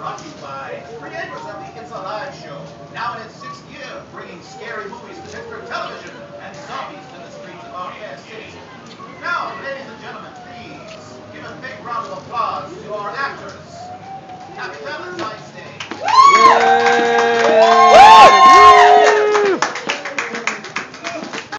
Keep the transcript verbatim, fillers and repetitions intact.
brought to you by creators of the It's Alive show, now in its sixth year, bringing scary movies to Pittsburgh television and zombies to the streets of our fair city. Now, ladies and gentlemen, please give a big round of applause to our actors. Happy Valentine's